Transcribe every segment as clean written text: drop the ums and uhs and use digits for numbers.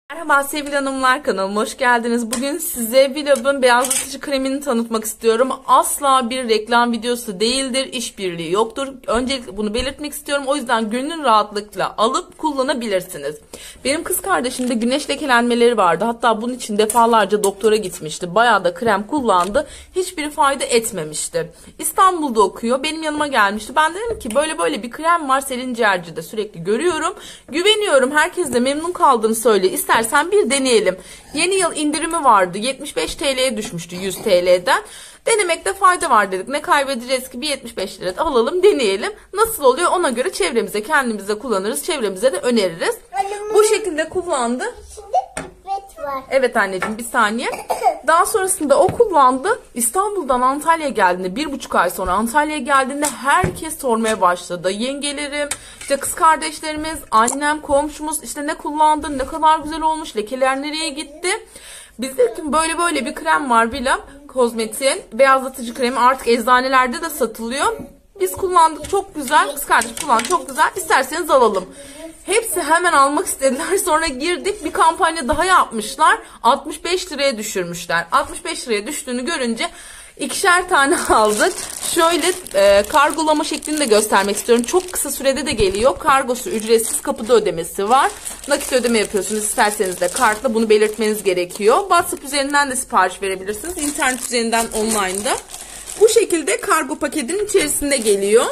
Merhaba sevgili hanımlar, kanalıma hoş geldiniz. Bugün size Vilab'ın beyazlatıcı kremini tanıtmak istiyorum. Asla bir reklam videosu değildir, işbirliği yoktur. Öncelikle bunu belirtmek istiyorum. O yüzden gönül rahatlıkla alıp kullanabilirsiniz. Benim kız kardeşimde güneş lekelenmeleri vardı. Hatta bunun için defalarca doktora gitmişti. Bayağı da krem kullandı. Hiçbir fayda etmemişti. İstanbul'da okuyor. Benim yanıma gelmişti. Ben dedim ki böyle bir krem var, Selin Ciğerci'de sürekli görüyorum. Güveniyorum. Herkes de memnun kaldığını söyle. İstersen bir deneyelim. Yeni yıl indirimi vardı. 75 TL'ye düşmüştü 100 TL'den. Denemekte fayda var dedik. Ne kaybedeceğiz ki, bir 75 lira alalım deneyelim. Nasıl oluyor ona göre çevremize, kendimize kullanırız. Çevremize de öneririz. Bu şekilde kullandı. Var. Evet anneciğim, bir saniye. Daha sonrasında o kullandı. İstanbul'dan Antalya'ya geldiğinde, 1,5 ay sonra Antalya'ya geldiğinde herkes sormaya başladı. Yengelerim, işte kız kardeşlerimiz, annem, komşumuz, işte ne kullandın, ne kadar güzel olmuş, lekeler nereye gitti. Biz dedik ki böyle bir krem var Vilab Kozmetik'in beyazlatıcı kremi, artık eczanelerde de satılıyor. Biz kullandık, çok güzel. Kız kardeşim kullandı, çok güzel. İsterseniz alalım. Hepsi hemen almak istediler. Sonra girdik, bir kampanya daha yapmışlar. 65 liraya düşürmüşler. 65 liraya düştüğünü görünce ikişer tane aldık. Şöyle kargolama şeklini de göstermek istiyorum. Çok kısa sürede de geliyor. Kargosu ücretsiz, kapıda ödemesi var. Nakit ödeme yapıyorsunuz. İsterseniz de kartla, bunu belirtmeniz gerekiyor. WhatsApp üzerinden de sipariş verebilirsiniz. İnternet üzerinden, online'da. Bu şekilde kargo paketinin içerisinde geliyor.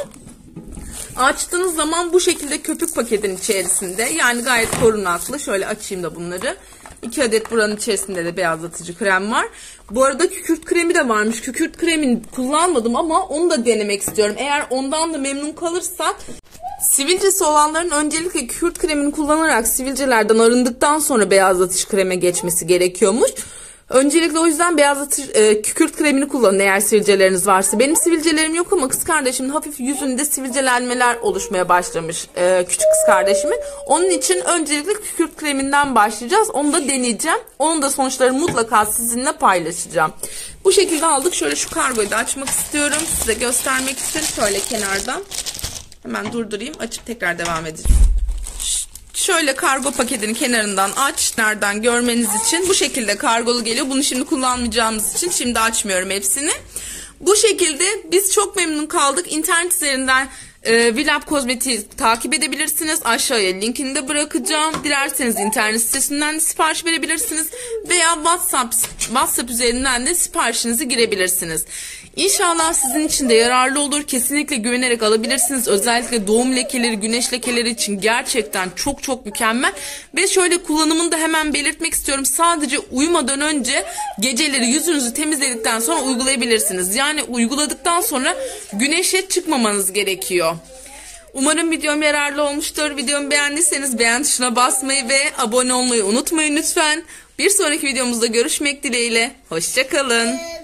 Açtığınız zaman bu şekilde köpük paketin içerisinde, yani gayet korunaklı. Şöyle açayım da bunları. 2 adet buranın içerisinde de beyazlatıcı krem var. Bu arada kükürt kremi de varmış. Kükürt kremini kullanmadım ama onu da denemek istiyorum. Eğer ondan da memnun kalırsak, sivilcesi olanların öncelikle kükürt kremini kullanarak sivilcelerden arındıktan sonra beyazlatıcı kreme geçmesi gerekiyormuş. Öncelikle o yüzden kükürt kremini kullanın eğer sivilceleriniz varsa. Benim sivilcelerim yok ama kız kardeşimin hafif yüzünde sivilcelenmeler oluşmaya başlamış, küçük kız kardeşimin. Onun için öncelikle kükürt kreminden başlayacağız. Onu da deneyeceğim. Onun da sonuçlarını mutlaka sizinle paylaşacağım. Bu şekilde aldık. Şöyle şu kargoyu da açmak istiyorum size göstermek için. Şöyle kenardan. Hemen durdurayım. Açıp tekrar devam edeceğim. Şöyle kargo paketini kenarından aç. Nereden görmeniz için. Bu şekilde kargolu geliyor. Bunu şimdi kullanmayacağımız için şimdi açmıyorum hepsini. Bu şekilde biz çok memnun kaldık. İnternet üzerinden Vilab Kozmetik'i takip edebilirsiniz. Aşağıya linkini de bırakacağım. Dilerseniz internet sitesinden de sipariş verebilirsiniz. Veya WhatsApp üzerinden de siparişinizi girebilirsiniz. İnşallah sizin için de yararlı olur. Kesinlikle güvenerek alabilirsiniz. Özellikle doğum lekeleri, güneş lekeleri için gerçekten çok mükemmel. Ve şöyle kullanımını da hemen belirtmek istiyorum. Sadece uyumadan önce geceleri yüzünüzü temizledikten sonra uygulayabilirsiniz. Yani uyguladıktan sonra güneşe çıkmamanız gerekiyor. Umarım videom yararlı olmuştur. Videomu beğendiyseniz beğen tuşuna basmayı ve abone olmayı unutmayın lütfen. Bir sonraki videomuzda görüşmek dileğiyle. Hoşça kalın.